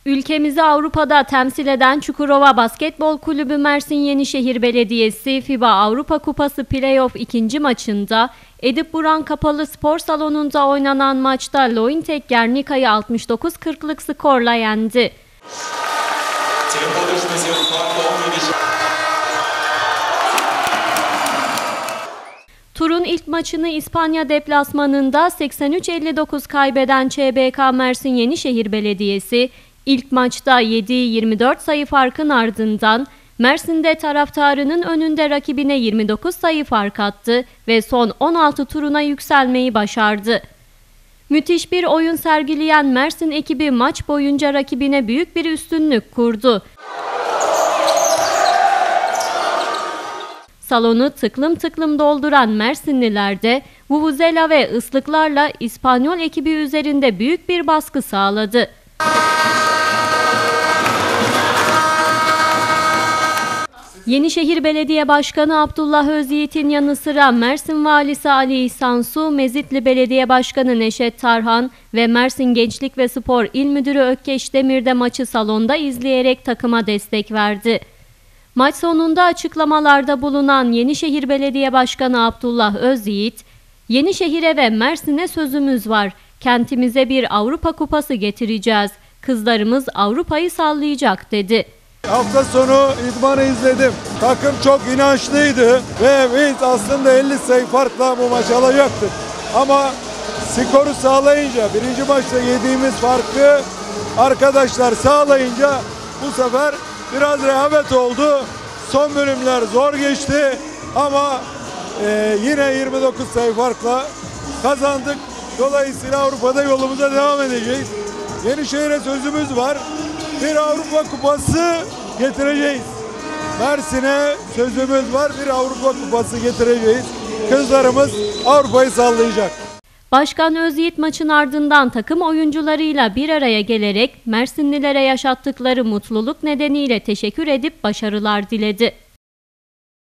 Ülkemizi Avrupa'da temsil eden Çukurova Basketbol Kulübü Mersin Yenişehir Belediyesi FIBA Avrupa Kupası Playoff 2. maçında Edip Buran Kapalı Spor Salonu'nda oynanan maçta Lointek Gernika'yı 69-40'lık skorla yendi. Turun ilk maçını İspanya deplasmanında 83-59 kaybeden ÇBK Mersin Yenişehir Belediyesi, ilk maçta 7-24 sayı farkın ardından Mersin'de taraftarının önünde rakibine 29 sayı fark attı ve son 16 turuna yükselmeyi başardı. Müthiş bir oyun sergileyen Mersin ekibi maç boyunca rakibine büyük bir üstünlük kurdu. Salonu tıklım tıklım dolduran Mersinliler de vuvuzela ve ıslıklarla İspanyol ekibi üzerinde büyük bir baskı sağladı. Yenişehir Belediye Başkanı Abdullah Özyiğit'in yanı sıra Mersin Valisi Ali İhsan Su, Mezitli Belediye Başkanı Neşet Tarhan ve Mersin Gençlik ve Spor İl Müdürü Ökkeş Demir de maçı salonda izleyerek takıma destek verdi. Maç sonunda açıklamalarda bulunan Yenişehir Belediye Başkanı Abdullah Özyiğit, "Yenişehir'e ve Mersin'e sözümüz var. Kentimize bir Avrupa Kupası getireceğiz. Kızlarımız Avrupa'yı sallayacak," dedi. Hafta sonu idmanı izledim. Takım çok inançlıydı ve biz aslında 50 sayı farkla bu maçı alacaktık. Ama skoru sağlayınca, birinci maçta yediğimiz farkı arkadaşlar sağlayınca bu sefer biraz rehavet oldu. Son bölümler zor geçti ama yine 29 sayı farkla kazandık. Dolayısıyla Avrupa'da yolumuza devam edeceğiz. Yenişehir'e sözümüz var. Bir Avrupa Kupası getireceğiz. Mersin'e sözümüz var. Bir Avrupa Kupası getireceğiz. Kızlarımız Avrupa'yı sallayacak. Başkan Özyiğit maçın ardından takım oyuncularıyla bir araya gelerek Mersinlilere yaşattıkları mutluluk nedeniyle teşekkür edip başarılar diledi.